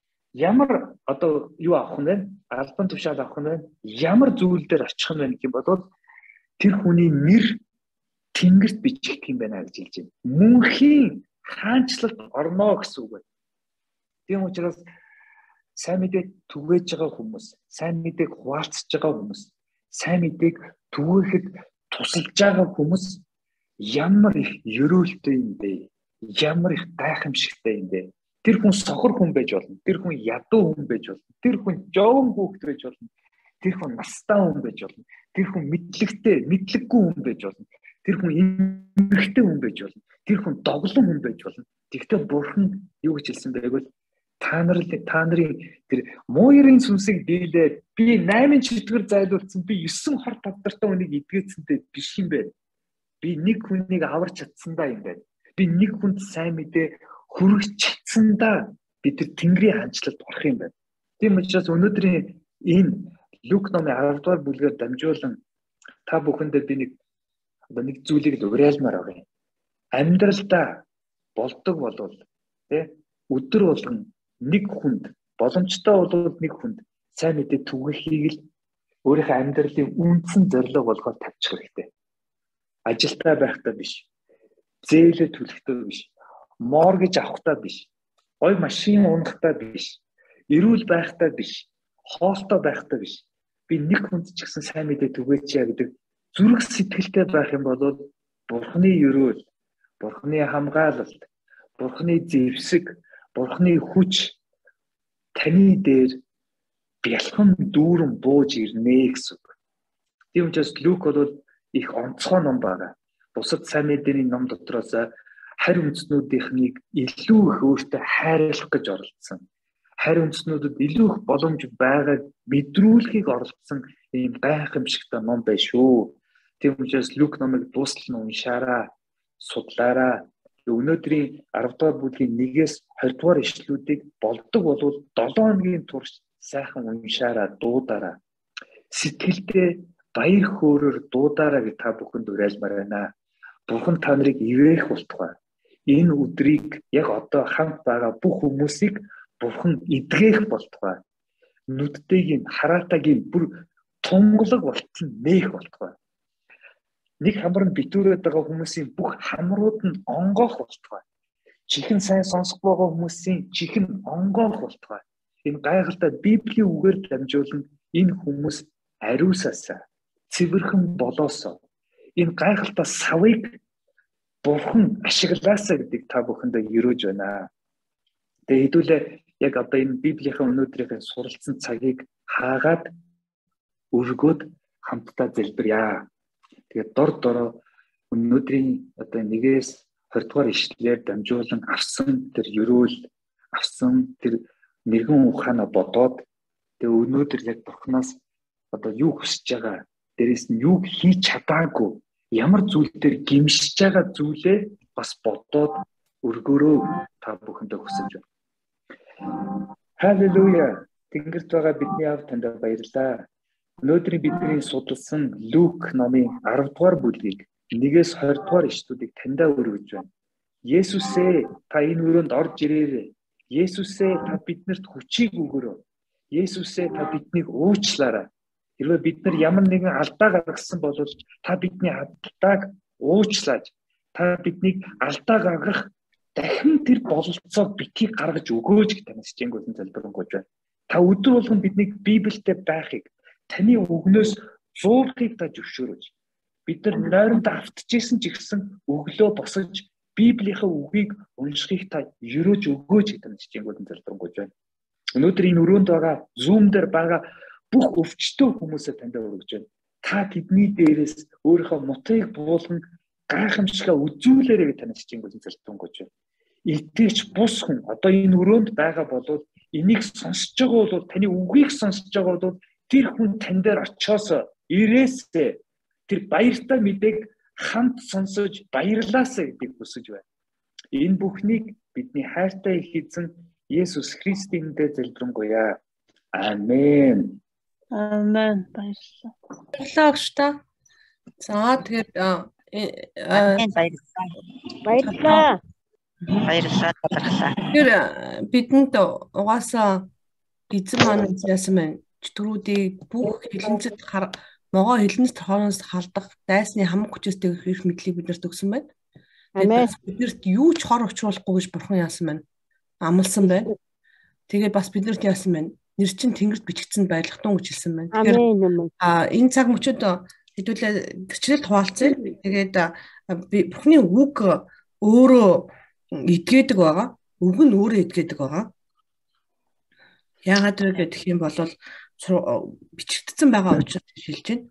Speaker 3: ямар одоо юу авах нь вэ? Албан тушаал авах нь вэ? Ямар зүйл дээр очих нь вэ гэх юм бол тэр хүний нэр тэнгэрт бичигдэх юм байна гэж хэлж байна. Мөнхийн хаанчлалд орно гэсэн үг байна. Тийм учраас сайн мэдээг түгээж байгаа хүмүүс, сайн мэдээг хуваалцж байгаа хүмүүс, сайн мэдээг түгээхэд тусалж байгаа хүмүүс ямар их ёроолтой юм бэ? Ямар их гайхамшигтай юм бэ? Тэр хүн сохор хүн байж болно. Тэр хүн ядуу хүн байж болно. Тэр хүн жовон хүүхэд байж болно. Тэр хүн настай хүн байж болно. Тэр хүн мэдлэггүй хүн байж болно. Тэр хүн эмгэгтэй хүн байж болно. Тэр хүн доглон хүн байж болно. Тэгвэл Бурхан юу гэж хэлсэн бэ гэвэл та нарын тэр мууерын сүнсийг дийлээд би 8 чөтгөр зайлуулсан, би 9 хор тавдартай хүнийг эдгээсэнтэй биш юм бэ. Би нэг хүнийг аварч чадсандаа юм байна. Би нэг хүнд сайн мэдээ хүргэж чадсандаа бид тэр Тэнгэрийн хаанчлалд орох юм байна. Тийм учраас өнөөдрийн энэ Люк номын 10 дугаар бүлгээр дамжуулан та бүхэндээ би нэг зүйлийг л уриалмаар байгаа юм. Амьдралдаа болдог болвол өдөр болгон нэг хүнд боломжтой болвол нэг хүнд сайн мэдээ түгэхийг л өөрийнхөө амьдралын үндсэн зорилго болгоод тавьчих хэрэгтэй. Ажилтаа байхдаа биш. Зээлээ төлөхдөө биш. Моргэж авахдаа биш. Гой машин унахтаа биш. Эрүүл байхдаа биш. Хоолтой байхдаа биш. Би нэг хүнд ч гэсэн сайн мэдээ түгээч яа гэдэг зүрх сэтгэлтэй байх юм бол Бурхны ёроол, Бурхны хамгаалалт, Бурхны зэвсэг, Бурхны хүч таны дээр бялхан дүүрэн бууж ирнэ гэсэн үг. Тийм учраас Люк бол их онцгой ном байгаа. Бусад сайн мэдээний ном дотроос харь үндснүүдийнхнийг илүү их өөртөө хайрлах гэж оролдсон. Харь үндснүүдэд илүү их боломж байгааг мэдрүүлэхийг оролдсон ийм гайхамшигтай ном байна шүү. Тийм учраас Люк номыг дуустал нь уншаарай, судлаарай. Өнөөдрийн 10 дугаар бүлгийн 1-ээс 20 дугаар ишлүүдийг болдог болвол 7 хоногийн турш сайхан уншаарай, дуудаарай. Сэтгэлдээ баяр хөөрөөр дуудаарай гэж та бүхэнд уриалмаар байна. Бурхан та нарыг ивээх болтугай. Энэ өдрийг яг одоо хамт байгаа бүх хүмүүсийг Бурхан эдгэх болтугай. Нүдтэйг хараатагийн бүр тунгалаг болтон нээх болтугай. Нэг хамар нь битүүрээд байгаа хүмүүсийн бүх хамрууд нь онгоох болтугай. Чихэн сайн сонсох байгаа хүмүүсийн чихэн онгоох болтугай. Энэ гайхалтай Библийн үгээр дамжуулан энэ хүмүүс ариусаасаа цэвэрхэн болоосоо энэ гайхалтай савыг Бурхан ашиглаасаа гэдэг та бүхэндээ өрөөж байна. Тэгээ хэдүүлээ яг одоо энэ Библийнхаа өнөөдрийн суралцсан цагийг хаагаад өргөөд хамтдаа залбирая. Тэгээд дороо өнөөдрийн одоо 1-ээс 20 дугаар ишлэлээр дамжуулан авсан тэр өрөөл авсан тэр нэгэн ухаанаа бодоод тэгээ өнөөдөр яг Бурханаас одоо юу хүсэж байгаа, дээрээс нь юу хийж чадаагүй, ямар зүйлээр гимшиж байгаа зүйлээ бас бодоод өргөөрөө та бүхэндээ хүсэж байна. Халелуя. Тэнгэрт байгаа бидний аав танд баярлалаа. Өнөөдрийн бидний судалсан Лук номын 10 дугаар бүлгийг 1-ээс 20 дугаар ишлүүдийг таньдаа өргөж байна. Есүсээ та энэ өрөөнд орж ирээрэй. Есүсээ та биднэрт хүчийг өгөөрэй. Есүсээ та биднийг уучлаарай. Хэрвээ бид нар ямар нэгэн алдаа гаргасан бол та бидний алдааг уучлаач. Та биднийг алдаа гаргах дахин тэр бололцоог битгий гаргаж өгөөж гэж танаас чингүүсэн залбирanгуйж байна. Та өдөр болгон биднийг Библиэд байхыг, таны үгнөөс зуулахыг та зөвшөөрөөж. Бид нар нойронд автчихсэн ч гэсэн өглөө босож Библийнхаа үгийг уншихыг та өрөөж өгөөж гэж танаас чингүүсэн залбирангуйж байна. Өнөөдөр энэ өрөөнд байгаа Zoom дээр байгаа бүх өвчтөө хүмүүсээ таньдаа өргөж байна. Та тэдний дээрээс өөрийнхөө мутыг буулган гайхамшигаа үзүүлээрэй гэж танаас чингүүсэн залбирангуйж байна. Итгэж бус хүн одоо энэ өрөөнд байгаа болоод энийг сонсож байгаа бол таны үгийг сонсож байгаа бол тэр хүн тань дээр очиос ирээсээ тэр баяртай мэдээг хамт сонсож баярлаасаа гэдгийг хүсэж байна. Энэ бүхнийг бидний хайртай их эзэн Есүс Христийн нэрээр залбирanгуйа. Амен.
Speaker 4: Амен. Баярлалаа.
Speaker 1: Баярлалаа гэж та. За тэгээд
Speaker 4: Баярлалаа.
Speaker 1: Тэр бидэнд угаасаа эзэн маань яасан байна. Чөтгөрүүдийг бүх хилэнцэд могоо хилэнцэд хоороос халдах дайсны хамаг хүчтэй их мэдлийг биднэрт өгсөн байна. Тэгээд биднэрт юу ч хор учруулахгүй гэж Бурхан яасан байна. Амласан байна. Тэгээд бас биднэрт яасан байна. Нэр чинь Тэнгэрт бичигдсэн байлгатун гэж хэлсэн байна. Тэгэхээр энэ цаг мөчид хэдүүлээ гэрчлэл хуваалцъя. Тэгээд Бурханы үг өөрөө эдгээдэг байгаа. Үг нь өөрөө эдгээдэг байгаа. Яагаад вэ гэх юм бол бичигдсэн байгаа учраас хэлж байна.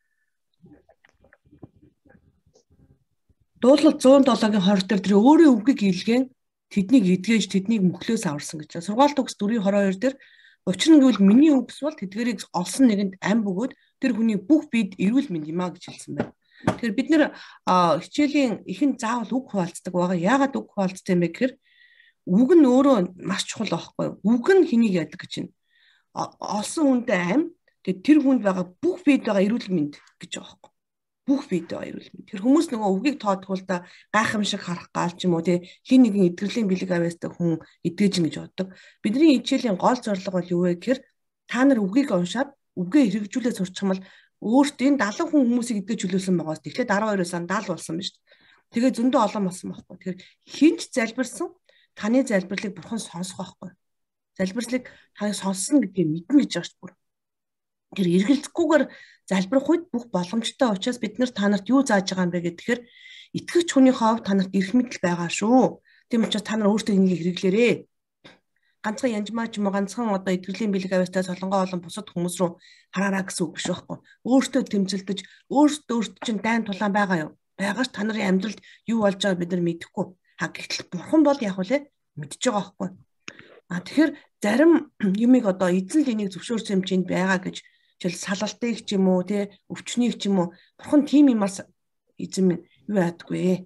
Speaker 1: Дуулал 107-гийн 20 дээр тэр өөрийн үгийг илгээн тэднийг эдгээж тэднийг мөхлөөс аварсан гэж. Сургаалт төгс 4:22 дээр учир нь гэвэл миний үгс бол тэдгэрийг олсон нэгэнд ам бөгөөд тэр хүний бүх биед эрүүл мэнд юм а гэж хэлсэн байна. Тэгэхээр бид нэр хичээлийн ихэнд заавал үг хуваалцдаг байгаа. Яагаад үг хуваалцдаг юм бэ гэхээр үг нь өөрөө маш чухал байхгүй. Үг нь хэнийг яадаг гэж байна. Олсон хүнтэй ам тэгээд тэр хүнд байгаа бүх биед байгаа эрүүл мэнд гэж байгаа байхгүй. Бүх биед байгаа эрүүл мэнд. Тэр хүмүүс нөгөө үгийг тоодгол да гайхамшиг харах гал ч юм уу тий хин нэгэн эдгэрлийн бэлэг авьяастай хүн эдгэж гэж боддог. Бидний хичээлийн гол зорилго бол юу вэ гэхээр та нар үгийг уншаад үгээ хэрэгжүүлээ сурчих юм бол өөртөө энэ 70 хүн хүмүүсийг эдгэж чөлөөсөн байгаас тэгэхээр 12-оос 70 болсон байна шүү дээ. Тэгээ зөндөө олон болсон байхгүй. Тэгэхээр хинч залбирсан таны залбирлыг Бурхан сонсох байхгүй. Залбирлыг та сонссон гэдгийг мэднэ гэж байгаа шүү дээ. Тэр эргэлзэхгүйгээр залбирх үед бүх боломжтой учраас бид нар та нарт юу зааж байгаа юм бэ гэхээр итгэгч хүний хувьд та нарт эрх мэдэл байгаа шүү. Тийм учраас та нар өөртөө энийг хэрэглээрэй. Ганцхан янжмаа ч юм уу ганцхан одоо эдгэрлийн бэлэг авьяастай солонгоо болон бусад хүмүүс рүү хараараа гэсэн үг биш байхгүй. Өөртөө тэмцэлдэж өөртөө чинь дайн тулаан байгаа юу? Байгаач та нарын амьдралд юу болж байгааг бид нар мэдэхгүй. Гэтэл Бурхан бол яг үлээ мэдж байгаа байхгүй. Тэгэхээр зарим юмыг одоо эзэн л энийг зөвшөөрсөн хэмжээнд байгаа гэж жишээл салалтыг ч юм уу тий өвчнийг ч юм уу Бурхан тийм юмас эзэн минь юу яадаггүй.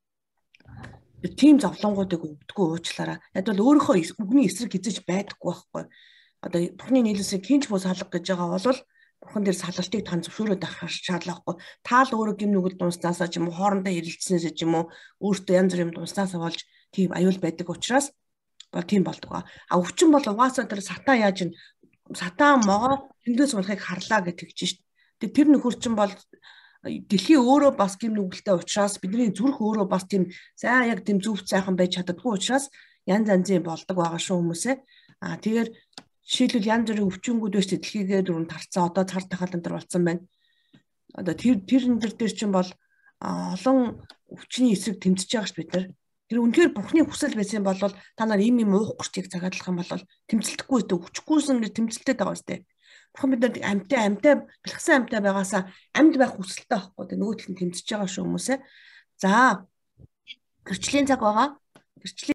Speaker 1: Тийм зовлонгуудыг өгдөггүй уучлаарай. Яг бол өөрийнхөө үгний эсрэг эзэж байдаггүй байхгүй. Одоо Бурханы нийлүүлсийг хинч бус халах гэж байгаа бол Бурхан дээр салгалтыг та зөвшөөрөөд авах шаардлагагүй. Та л өөрөө гим нүгэл дунснасаа ч юм уу хоорондоо хэрэлцснээс ч юм уу өөртөө янз бүрийн дунснасаа болж тийм аюул байдаг учраас тийм болдог. А өвчин бол угаасаа тэр сатан яаж ин сатан могоо тэндээс болохыг харлаа гэж тэгж шít. Тэр нөхөр чинь бол дэлхий өөрөө бас гим нүгэлтэй учраас бидний зүрх өөрөө бас тийм сайн яг тийм зөв сайхан байж чаддаггүй учраас янз янзын болдог байгаа шүү хүмүүсээ. Тэгэхээр жишээлбэл янз бүрийн өвчнгүүд байж дэлхийгээ дөрөв тарцсан одоо цар тахал энэ төр болсон байна. Одоо тэр энэ дээр чинь бол олон өвчний эсрэг тэмцэж байгаа ш бид нар. Тэр үнэхээр Бурхны хүсэл байсан бол та нар ийм уух гэрчийг цагаадлах юм бол тэмцэлдэхгүй өтө өвчгүйсэн гэж тэмцэлтэй байгаа үстэй. Бурхан бид нар амьтай бэлгсэн амьтай байгаасаа амьд байх хүсэлтэй байхгүй. Тэгээ нөгөө талд нь тэмцэж байгаа шүү хүмүүсээ. За гэрчлийн цаг байгаа. Гэрчлийн